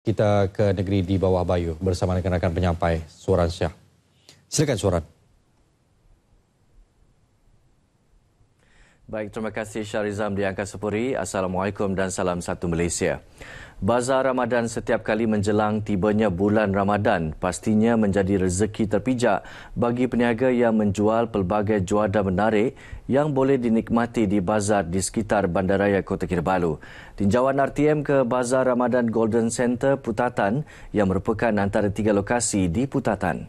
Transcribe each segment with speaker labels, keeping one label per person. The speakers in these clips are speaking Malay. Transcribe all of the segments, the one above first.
Speaker 1: Kita ke negeri di bawah Bayu bersama dengan rakan penyampai Suran Syah. Silakan Suran.
Speaker 2: Baik, terima kasih Syarizam di Angkasa Puri. Assalamualaikum dan salam satu Malaysia. Bazar Ramadan setiap kali menjelang tibanya bulan Ramadan pastinya menjadi rezeki terpijak bagi peniaga yang menjual pelbagai juadah menarik yang boleh dinikmati di bazar di sekitar Bandaraya Kota Kinabalu. Tinjauan RTM ke Bazar Ramadan Golden Centre Putatan yang merupakan antara 3 lokasi di Putatan.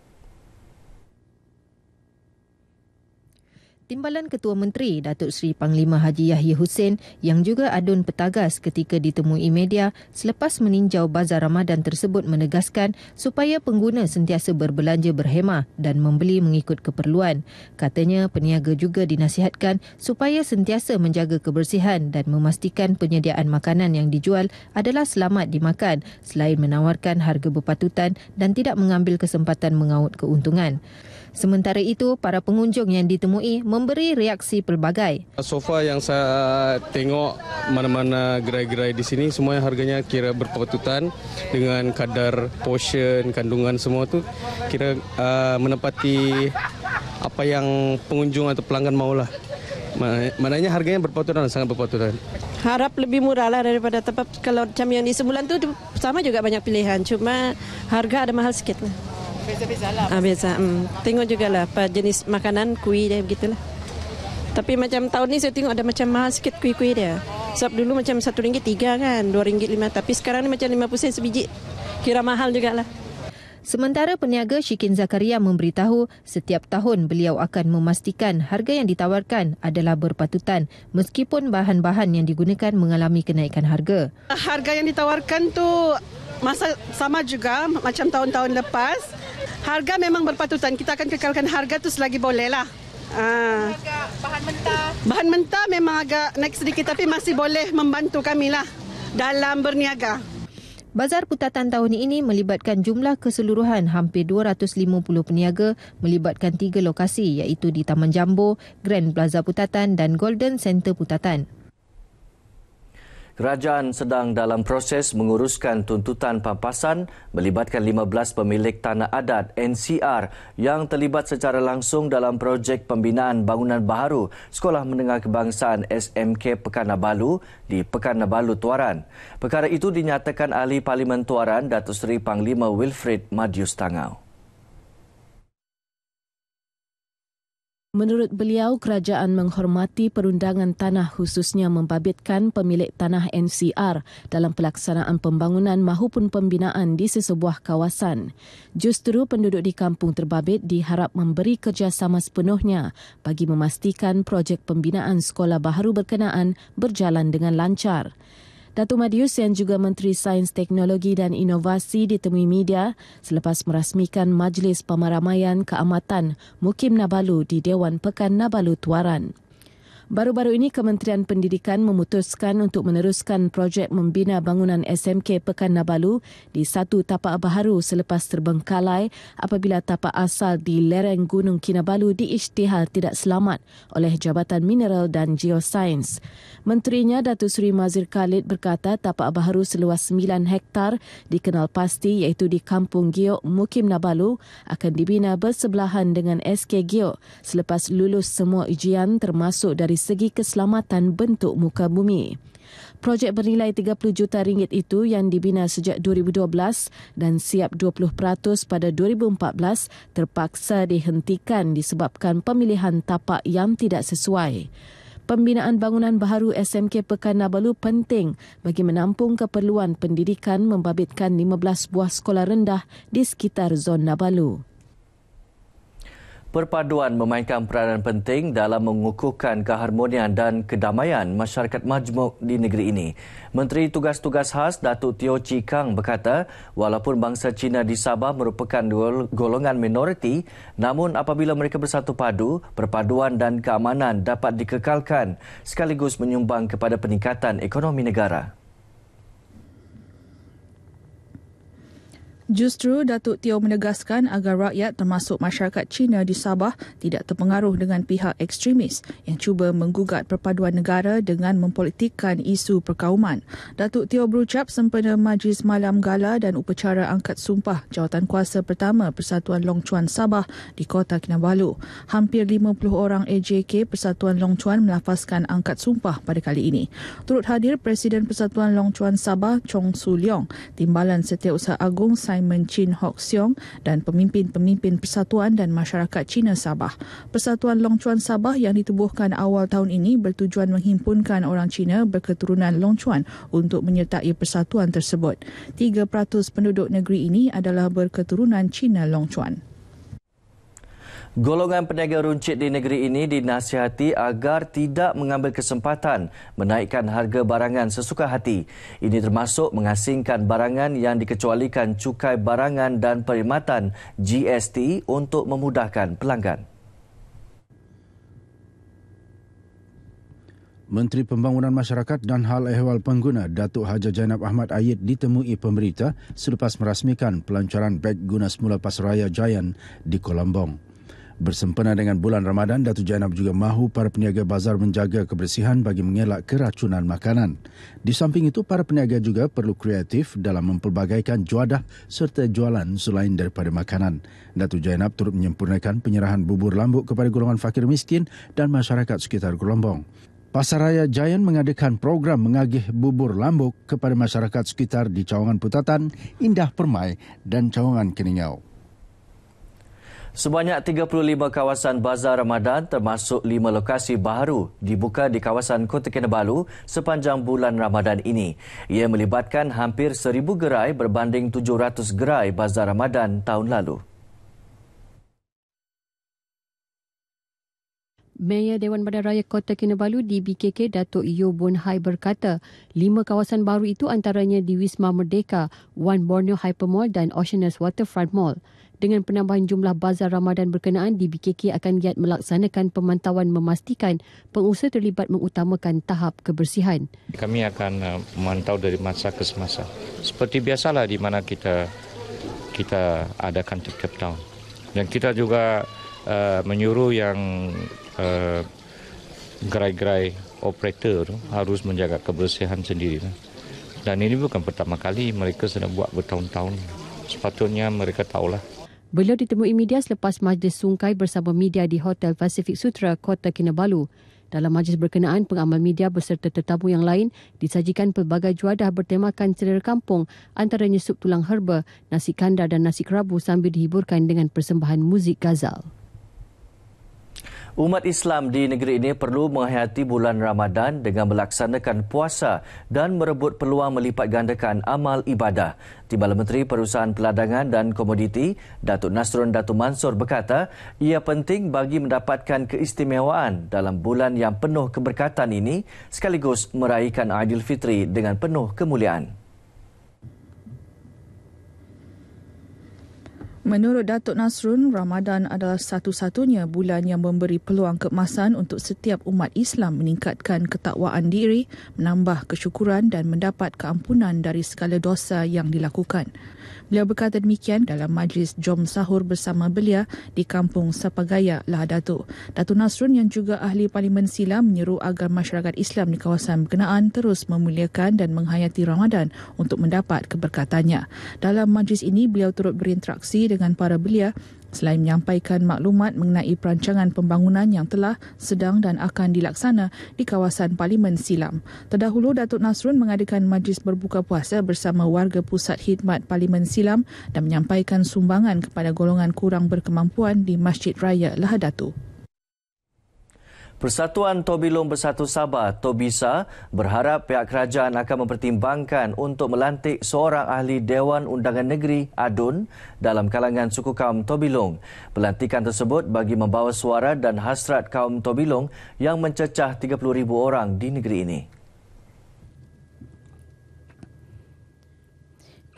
Speaker 3: Timbalan Ketua Menteri Datuk Seri Panglima Haji Yahya Hussein yang juga adun petagas ketika ditemui media selepas meninjau Bazar Ramadan tersebut menegaskan supaya pengguna sentiasa berbelanja berhemah dan membeli mengikut keperluan. Katanya peniaga juga dinasihatkan supaya sentiasa menjaga kebersihan dan memastikan penyediaan makanan yang dijual adalah selamat dimakan selain menawarkan harga berpatutan dan tidak mengambil kesempatan mengaut keuntungan. Sementara itu, para pengunjung yang ditemui memberi reaksi pelbagai.
Speaker 4: So far yang saya tengok mana-mana gerai-gerai di sini semuanya harganya kira berpatutan dengan kadar portion, kandungan semua tu kira menepati apa yang pengunjung atau pelanggan maulah. Maknanya harganya berpatutan, sangat berpatutan.
Speaker 5: Harap lebih murah lah daripada tempat kalau macam yang di sebulan tu sama juga banyak pilihan, cuma harga ada mahal sikit lah.
Speaker 6: Biasa-biasa lah.
Speaker 5: Biasa. Tengok juga lah apa jenis makanan, kuih dia begitulah. Tapi macam tahun ni saya tengok ada macam mahal sikit kuih-kuih dia. Sebab dulu macam RM1 3 kan, RM2 5. Tapi sekarang ni macam 50 sen sebiji. Kira mahal jugalah.
Speaker 3: Sementara peniaga Syikin Zakaria memberitahu setiap tahun beliau akan memastikan harga yang ditawarkan adalah berpatutan meskipun bahan-bahan yang digunakan mengalami kenaikan harga.
Speaker 6: Harga yang ditawarkan tu masa sama juga macam tahun-tahun lepas. Harga memang berpatutan. Kita akan kekalkan harga tu selagi boleh lah.
Speaker 7: Harga bahan mentah?
Speaker 6: Bahan mentah memang agak naik sedikit tapi masih boleh membantu kami lah dalam berniaga.
Speaker 3: Bazar Putatan tahun ini melibatkan jumlah keseluruhan hampir 250 peniaga melibatkan 3 lokasi iaitu di Taman Jambo, Grand Plaza Putatan dan Golden Centre Putatan.
Speaker 2: Kerajaan sedang dalam proses menguruskan tuntutan pampasan melibatkan 15 pemilik tanah adat NCR yang terlibat secara langsung dalam projek pembinaan bangunan baharu Sekolah Menengah Kebangsaan SMK Pekan Nabalu di Pekan Nabalu, Tuaran. Perkara itu dinyatakan Ahli Parlimen Tuaran Datuk Seri Panglima Wilfred Madius Tangau.
Speaker 8: Menurut beliau, kerajaan menghormati perundangan tanah khususnya membabitkan pemilik tanah NCR dalam pelaksanaan pembangunan mahupun pembinaan di sesebuah kawasan. Justru penduduk di kampung terbabit diharap memberi kerjasama sepenuhnya bagi memastikan projek pembinaan sekolah baharu berkenaan berjalan dengan lancar. Datuk Madius yang juga Menteri Sains, Teknologi dan Inovasi ditemui media selepas merasmikan Majlis Pemaramaian Keamatan Mukim Nabalu di Dewan Pekan Nabalu, Tuaran. Baru-baru ini Kementerian Pendidikan memutuskan untuk meneruskan projek membina bangunan SMK Pekan Nabalu di satu tapak baharu selepas terbengkalai apabila tapak asal di lereng Gunung Kinabalu diisytihar tidak selamat oleh Jabatan Mineral dan Geosains. Menterinya Datuk Seri Mazir Khalid berkata tapak baharu seluas 9 hektar dikenal pasti iaitu di Kampung Giok, Mukim Nabalu akan dibina bersebelahan dengan SK Giok selepas lulus semua ujian termasuk dari segi keselamatan bentuk muka bumi. Projek bernilai RM30 juta itu yang dibina sejak 2012 dan siap 20% pada 2014 terpaksa dihentikan disebabkan pemilihan tapak yang tidak sesuai. Pembinaan bangunan baharu SMK Pekan Nabalu penting bagi menampung keperluan pendidikan membabitkan 15 buah sekolah rendah di sekitar zon Nabalu.
Speaker 2: Perpaduan memainkan peranan penting dalam mengukuhkan keharmonian dan kedamaian masyarakat majmuk di negeri ini. Menteri Tugas-Tugas Khas Datuk Teo Chee Kang berkata, walaupun bangsa Cina di Sabah merupakan golongan minoriti, namun apabila mereka bersatu padu, perpaduan dan keamanan dapat dikekalkan sekaligus menyumbang kepada peningkatan ekonomi negara.
Speaker 9: Justru Datuk Teo menegaskan agar rakyat termasuk masyarakat Cina di Sabah tidak terpengaruh dengan pihak ekstremis yang cuba menggugat perpaduan negara dengan mempolitikkan isu perkauman. Datuk Teo berucap sempena Majlis Malam Gala dan upacara angkat sumpah Jawatankuasa pertama Persatuan Long Chuan Sabah di Kota Kinabalu. Hampir 50 orang AJK Persatuan Long Chuan melafazkan angkat sumpah pada kali ini. Turut hadir Presiden Persatuan Long Chuan Sabah Chong Su Leong, Timbalan Setiausaha Agung Simon Chin Hock Siong dan pemimpin-pemimpin persatuan dan masyarakat Cina Sabah. Persatuan Long Chuan Sabah yang ditubuhkan awal tahun ini bertujuan menghimpunkan orang Cina berketurunan Long Chuan untuk menyertai persatuan tersebut. 3% penduduk negeri ini adalah berketurunan Cina Long Chuan.
Speaker 2: Golongan peniaga runcit di negeri ini dinasihati agar tidak mengambil kesempatan menaikkan harga barangan sesuka hati. Ini termasuk mengasingkan barangan yang dikecualikan cukai barangan dan perkhidmatan GST untuk memudahkan pelanggan.
Speaker 10: Menteri Pembangunan Masyarakat dan Hal Ehwal Pengguna Datuk Haji Jainab Ahmad Ayed ditemui pemberita selepas merasmikan pelancaran beg guna semula Pasaraya Giant di Kolambong. Bersempena dengan bulan Ramadan, Datuk Jainab juga mahu para peniaga bazar menjaga kebersihan bagi mengelak keracunan makanan. Di samping itu, para peniaga juga perlu kreatif dalam mempelbagaikan juadah serta jualan selain daripada makanan. Datuk Jainab turut menyempurnakan penyerahan bubur lambuk kepada golongan fakir miskin dan masyarakat sekitar Kolambong. Pasaraya Giant mengadakan program mengagih bubur lambuk kepada masyarakat sekitar di Cawangan Putatan, Indah Permai dan Cawangan Keningau.
Speaker 2: Sebanyak 35 kawasan bazar Ramadan termasuk 5 lokasi baru dibuka di kawasan Kota Kinabalu sepanjang bulan Ramadan ini. Ia melibatkan hampir 1,000 gerai berbanding 700 gerai bazar Ramadan tahun lalu.
Speaker 11: Mayor Dewan Badan Raya Kota Kinabalu DBKK Datuk Yo Boon Hai berkata, 5 kawasan baru itu antaranya di Wisma Merdeka, One Borneo Hypermall dan Oceanus Waterfront Mall. Dengan penambahan jumlah bazar Ramadan berkenaan, DBKK akan giat melaksanakan pemantauan memastikan pengusaha terlibat mengutamakan tahap kebersihan.
Speaker 12: Kami akan memantau dari masa ke semasa. Seperti biasalah di mana kita adakan tiap-tiap tahun. Dan kita juga menyuruh yang gerai-gerai operator harus menjaga kebersihan sendiri. Dan ini bukan pertama kali, mereka sudah buat bertahun-tahun. Sepatutnya mereka tahulah.
Speaker 11: Beliau ditemui media selepas majlis sungkai bersama media di Hotel Pacific Sutra, Kota Kinabalu. Dalam majlis berkenaan, pengamal media beserta tetamu yang lain disajikan pelbagai juadah bertemakan selera kampung, antaranya sup tulang herba, nasi kandar dan nasi kerabu sambil dihiburkan dengan persembahan muzik ghazal.
Speaker 2: Umat Islam di negeri ini perlu menghayati bulan Ramadan dengan melaksanakan puasa dan merebut peluang melipat gandakan amal ibadah. Timbalan Menteri Perusahaan Peladangan dan Komoditi, Datuk Nasrun Datuk Mansor berkata, ia penting bagi mendapatkan keistimewaan dalam bulan yang penuh keberkatan ini sekaligus meraihkan Aidilfitri dengan penuh kemuliaan.
Speaker 9: Menurut Datuk Nasrun, Ramadan adalah satu-satunya bulan yang memberi peluang keemasan untuk setiap umat Islam meningkatkan ketakwaan diri, menambah kesyukuran dan mendapat keampunan dari segala dosa yang dilakukan. Beliau berkata demikian dalam majlis Jom Sahur bersama belia di Kampung Sapagaya, Lahadatuk. Datuk Nasrun yang juga ahli Parlimen Silam menyeru agar masyarakat Islam di kawasan berkenaan terus memuliakan dan menghayati Ramadan untuk mendapat keberkatannya. Dalam majlis ini, beliau turut berinteraksi dengan para belia selain menyampaikan maklumat mengenai perancangan pembangunan yang telah, sedang dan akan dilaksana di kawasan Parlimen Silam. Terdahulu, Datuk Nasrun mengadakan majlis berbuka puasa bersama warga Pusat Khidmat Parlimen Silam dan menyampaikan sumbangan kepada golongan kurang berkemampuan di Masjid Raya Lahadatuk.
Speaker 2: Persatuan Tobilong Bersatu Sabah, Tobisa, berharap pihak kerajaan akan mempertimbangkan untuk melantik seorang ahli Dewan Undangan Negeri, ADUN, dalam kalangan suku kaum Tobilong. Pelantikan tersebut bagi membawa suara dan hasrat kaum Tobilong yang mencecah 30,000 orang di negeri ini.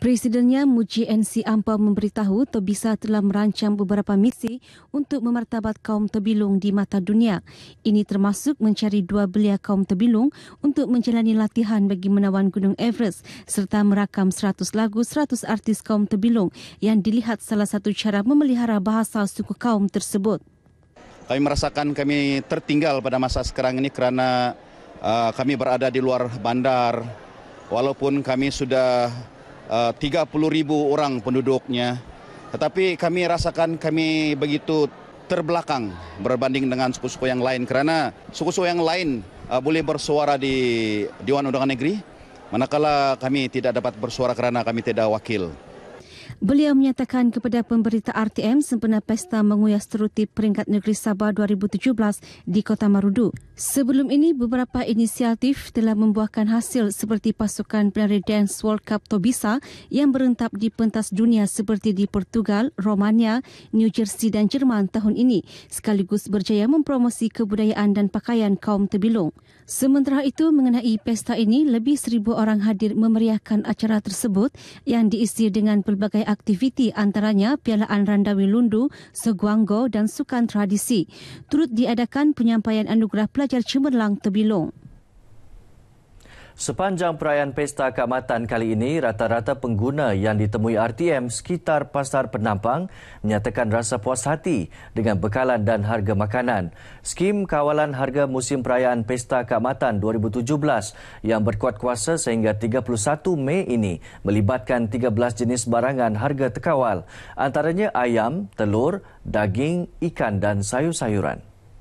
Speaker 13: Presidennya Muji NC Ampau memberitahu Tobisa telah merancang beberapa misi untuk memartabat kaum terbilung di mata dunia. Ini termasuk mencari 2 belia kaum terbilung untuk menjalani latihan bagi menawan Gunung Everest serta merakam 100 lagu 100 artis kaum terbilung yang dilihat salah satu cara memelihara bahasa suku kaum tersebut.
Speaker 14: Kami merasakan kami tertinggal pada masa sekarang ini kerana kami berada di luar bandar walaupun kami sudah 30,000 orang penduduknya, tetapi kami rasakan kami begitu terbelakang berbanding dengan suku-suku yang lain kerana suku-suku yang lain boleh bersuara di Dewan Undangan Negeri, manakala kami tidak dapat bersuara kerana kami tidak wakil.
Speaker 13: Beliau menyatakan kepada pemberita RTM sempena Pesta Menguyas Teruti Peringkat Negeri Sabah 2017 di Kota Marudu. Sebelum ini, beberapa inisiatif telah membuahkan hasil seperti pasukan penari Dance World Cup Tobisa yang berentap di pentas dunia seperti di Portugal, Romania, New Jersey dan Jerman tahun ini, sekaligus berjaya mempromosi kebudayaan dan pakaian kaum terbilung. Sementara itu, mengenai pesta ini, lebih 1,000 orang hadir memeriahkan acara tersebut yang diisi dengan pelbagai aktiviti antaranya pialaan Randawi Lundu, Seguanggo dan sukan tradisi. Turut diadakan penyampaian anugerah pelajar cemerlang terbilung.
Speaker 2: Sepanjang perayaan Pesta Keamatan kali ini, rata-rata pengguna yang ditemui RTM sekitar Pasar Penampang menyatakan rasa puas hati dengan bekalan dan harga makanan. Skim Kawalan Harga Musim Perayaan Pesta Keamatan 2017 yang berkuat kuasa sehingga 31 Mei ini melibatkan 13 jenis barangan harga terkawal, antaranya ayam, telur, daging, ikan dan sayur-sayuran.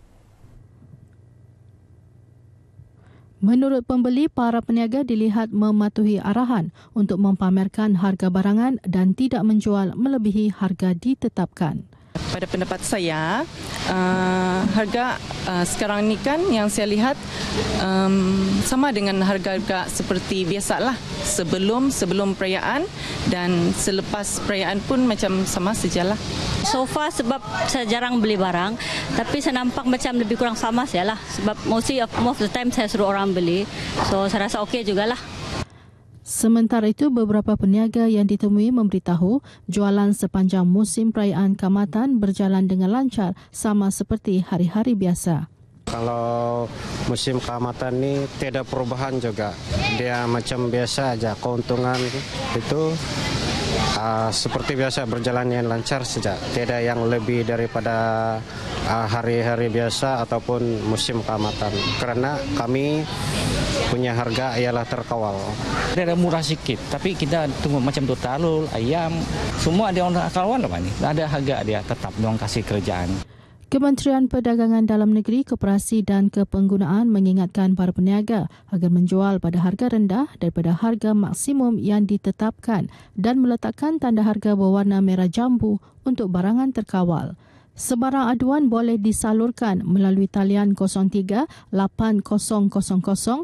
Speaker 15: Menurut pembeli, para peniaga dilihat mematuhi arahan untuk mempamerkan harga barangan dan tidak menjual melebihi harga ditetapkan.
Speaker 16: Pada pendapat saya, harga sekarang ni kan yang saya lihat sama dengan harga-harga seperti biasalah sebelum perayaan dan selepas perayaan pun macam sama sajalah.
Speaker 17: So far sebab saya jarang beli barang, tapi saya nampak macam lebih kurang sama sajalah sebab most of the time saya suruh orang beli. So saya rasa okey jugalah.
Speaker 15: Sementara itu, beberapa peniaga yang ditemui memberitahu jualan sepanjang musim perayaan Keamatan berjalan dengan lancar sama seperti hari-hari biasa.
Speaker 18: Kalau musim Keamatan ni tidak perubahan juga. Dia macam biasa aja, keuntungan itu seperti biasa berjalan yang lancar saja. Tidak yang lebih daripada hari-hari biasa ataupun musim Keamatan. Karena kami punya harga ialah terkawal.
Speaker 19: Ada murah sikit, tapi kita tunggu macam tu telur, ayam, semua ada orang kawan apa ni. Ada harga dia tetap diorang kasih kerjaan.
Speaker 15: Kementerian Perdagangan Dalam Negeri, Koperasi dan Kepenggunaan mengingatkan para peniaga agar menjual pada harga rendah daripada harga maksimum yang ditetapkan dan meletakkan tanda harga berwarna merah jambu untuk barangan terkawal. Sebarang aduan boleh disalurkan melalui talian 03 8000 8000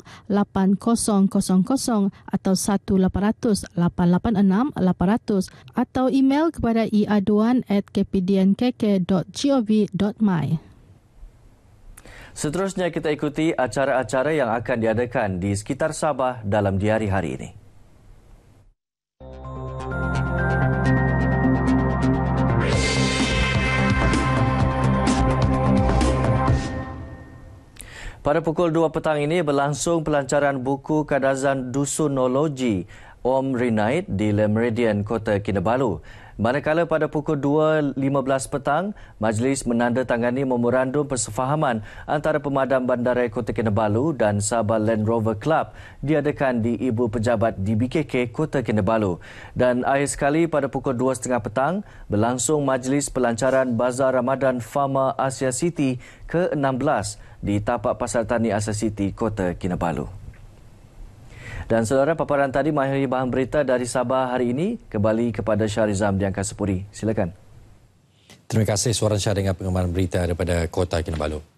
Speaker 15: atau 1800 886 800 atau email kepada iaduan@kpdnkk.gov.my.
Speaker 2: Seterusnya kita ikuti acara-acara yang akan diadakan di sekitar Sabah dalam di hari-hari ini. Pada pukul 2 petang ini berlangsung pelancaran buku Kadazan Dusunologi Om Rinait di Le Meridian, Kota Kinabalu. Manakala pada pukul 2.15 petang, majlis menandatangani memorandum persefahaman antara Pemadam Bandaraya Kota Kinabalu dan Sabah Land Rover Club diadakan di Ibu Pejabat di BKK Kota Kinabalu. Dan akhir sekali pada pukul 2.30 petang, berlangsung majlis pelancaran Bazar Ramadan Fama Asia City ke-16 di tapak Pasar Tani Asia City, Kota Kinabalu. Dan saudara, paparan tadi mengakhiri bahan berita dari Sabah hari ini. Kembali kepada Syarizam di Angkasa Puri. Silakan.
Speaker 1: Terima kasih Suara Syah dengan pengembangan berita daripada Kota Kinabalu.